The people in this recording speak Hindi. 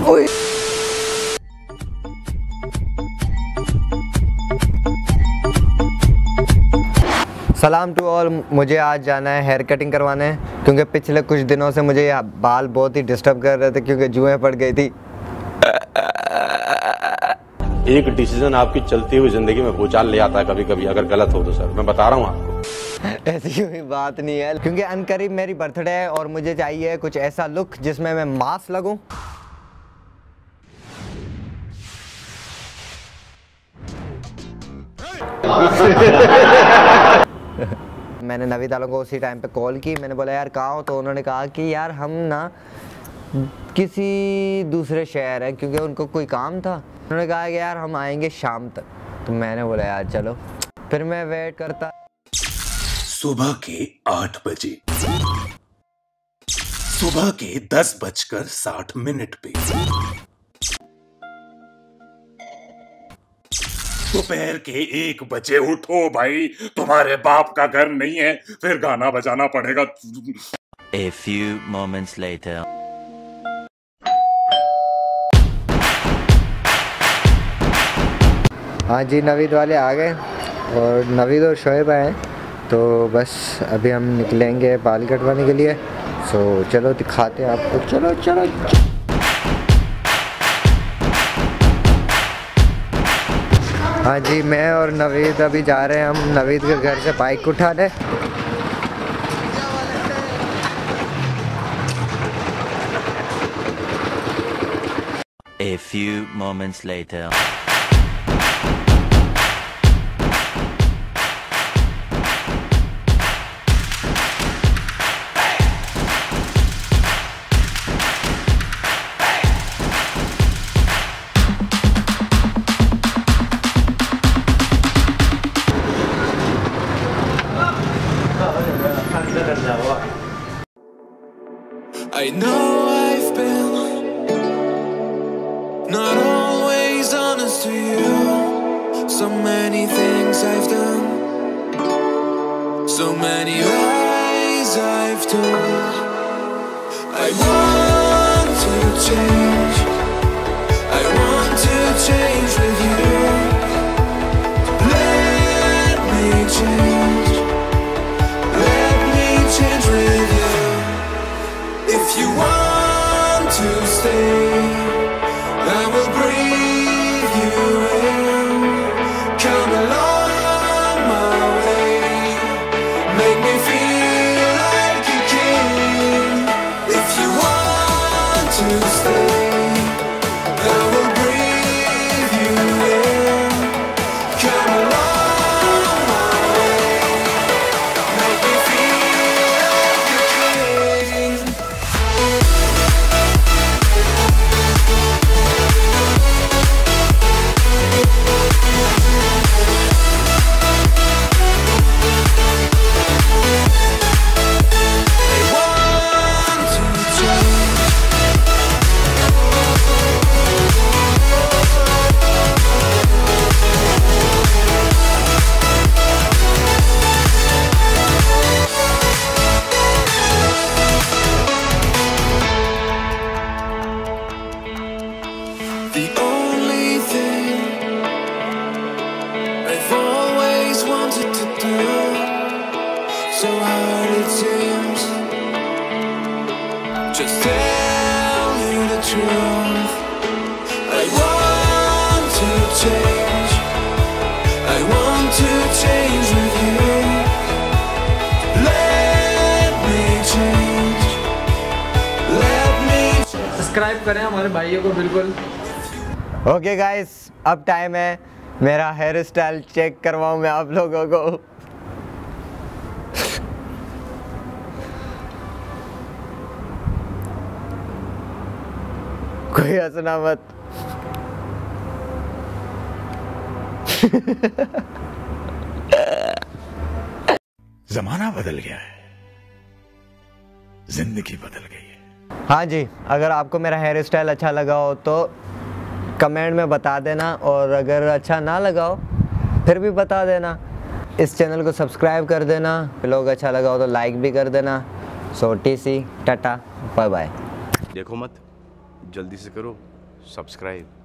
सलाम टू ऑल। मुझे आज जाना है हेयर कटिंग करवाने, क्योंकि पिछले कुछ दिनों से मुझे बाल बहुत ही डिस्टर्ब कर रहे थे, क्योंकि जुएं पड़ गई थी। एक डिसीजन आपकी चलती हुई जिंदगी में भूचाल ले आता है कभी कभी, अगर गलत हो तो सर मैं बता रहा हूँ आपको। ऐसी कोई बात नहीं है, क्योंकि अनकरीब मेरी बर्थडे है और मुझे चाहिए कुछ ऐसा लुक जिसमें मैं मास लगूं। मैंने नवीद वालों को उसी टाइम पे कॉल की। मैंने बोला यार कहाँ हो, तो उन्होंने कहा कि यार हम ना किसी दूसरे शहर है, क्योंकि उनको कोई काम था। उन्होंने कहा कि यार हम आएंगे शाम तक। तो मैंने बोला यार चलो। फिर मैं वेट करता। सुबह के 8 बजे, सुबह के 10:60 पे, दोपहर के 1 बजे उठो भाई, तुम्हारे बाप का घर नहीं है, फिर गाना बजाना पड़ेगा। A few moments later. हाँ जी, नवीद वाले आ गए और नवीद और शोएब आए, तो बस अभी हम निकलेंगे बाल कटवाने के लिए। सो चलो दिखाते हैं आपको। चलो चलो, हाँ जी, मैं और नवीद अभी जा रहे हैं हम नवीद के घर से बाइक उठाने। A few moments later. I know I've been not always honest to you. So many things I've done, so many lies I've told. I want to change, I want to change with you. Let me change, let me change with you. If you want to stay, I will breathe you in. Come along my way, make me feel like a king. If you want to stay, I will breathe you in. Come along my way, make me feel like a king. The only thing I've always wanted to do, so hard it seems, just tell you the truth. I want to change, I want to change with you. Let me change, let me change. Subscribe करें हमारे भाइयों को बिल्कुल। ओके गाइस, अब टाइम है मेरा हेयर स्टाइल चेक करवाऊँ मैं आप लोगों को। कोई हंसना मत। जमाना बदल गया है, जिंदगी बदल गई है। हाँ जी, अगर आपको मेरा हेयर स्टाइल अच्छा लगा हो तो कमेंट में बता देना, और अगर अच्छा ना लगा हो फिर भी बता देना। इस चैनल को सब्सक्राइब कर देना। लोग अच्छा लगा हो तो लाइक भी कर देना। So TC tata bye bye. देखो मत, जल्दी से करो। सब्सक्राइब।